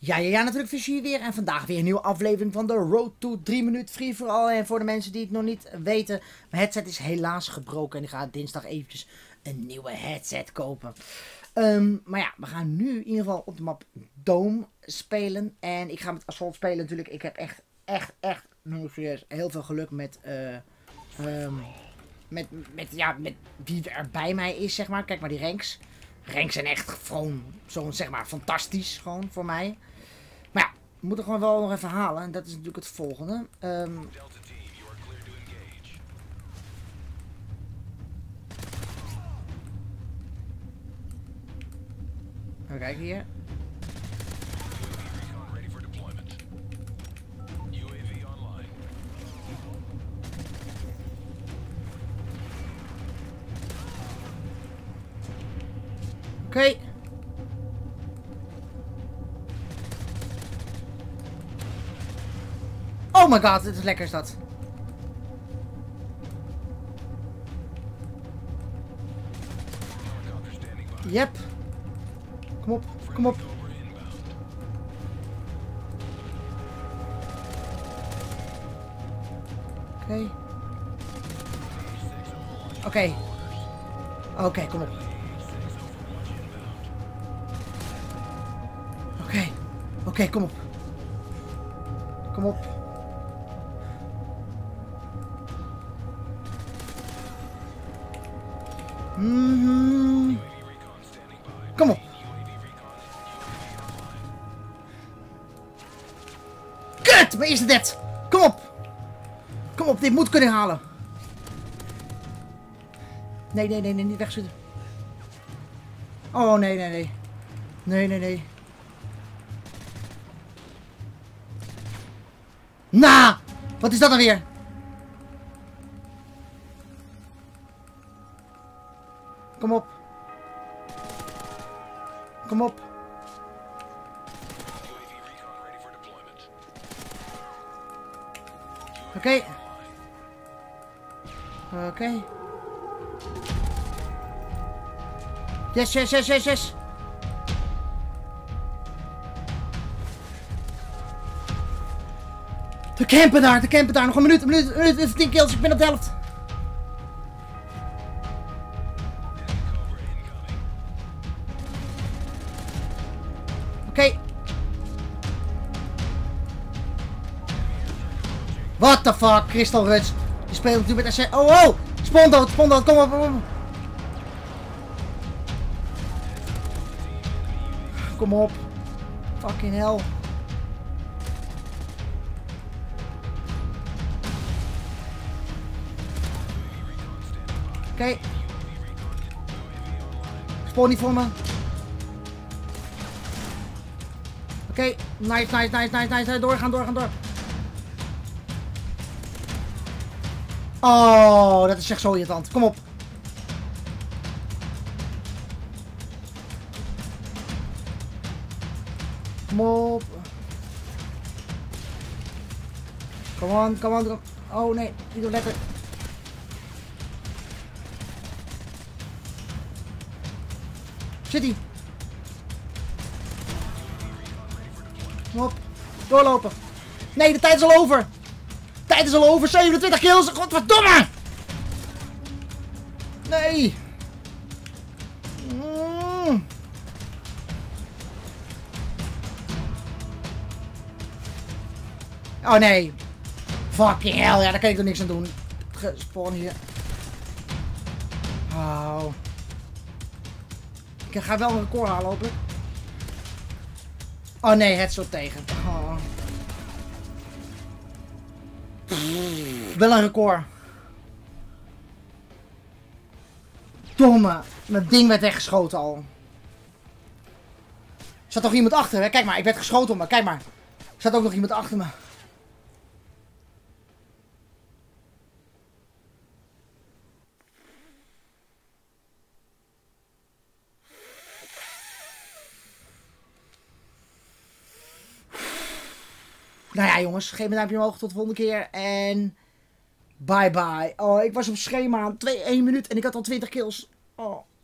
Ja, natuurlijk Visie weer. En vandaag weer een nieuwe aflevering van de Road to 3 minuten free for all. En voor de mensen die het nog niet weten, mijn headset is helaas gebroken. En ik ga dinsdag eventjes een nieuwe headset kopen. Maar ja, we gaan nu in ieder geval op de map Dome spelen. En ik ga met Assault spelen natuurlijk. Ik heb echt, nu serieus, heel veel geluk met wie er bij mij is, zeg maar. Kijk maar die ranks. Ranks zijn echt gewoon zo'n, zeg maar, fantastisch gewoon voor mij. Maar ja, we moeten gewoon wel nog even halen. En dat is natuurlijk het volgende. Even kijken hier. Oké. Oh my god, dit is lekker is dat. Yep. Kom op, kom op. Oké. Oké, kom op. Oké, kom op. Kom op. Kom op. Kut, mijn eerste dead. Kom op. Kom op, dit moet kunnen halen. Nee, niet wegschieten. Oh, nee. Nee. Nou, wat is dat dan weer? Kom op. Kom op. Oké. Yes. De campen daar. Nog een minuut, 10 kills, ik ben op de helft. Oké. What the fuck, Crystal Ruts. Je speelt natuurlijk met AC. Oh, Spondood, kom op. Kom op. Fucking hell. Oké. Spawn niet voor me. Oké. Nice. Doorgaan. Oh, dat is echt zo irritant. Kom op. Kom op. Come on. Oh nee, niet op letten. Zit hij? Kom op. Doorlopen. Nee, de tijd is al over. 27 kills. Godverdomme. Nee. Oh nee. Fucking hell. Ja, daar kan ik er niks aan doen. Spawn hier. Oh. Ik ga wel een record halen, hopelijk. Oh nee, het zo tegen. Oh. Wel een record. Domme. Mijn ding werd weggeschoten al. Er zat toch iemand achter me? Kijk maar, ik werd geschoten op me. Kijk maar. Er zat ook nog iemand achter me. Nou ja jongens, geef me een duimpje omhoog tot de volgende keer en bye bye. Oh, ik was op schema 1 minuut en ik had al 20 kills. Oh.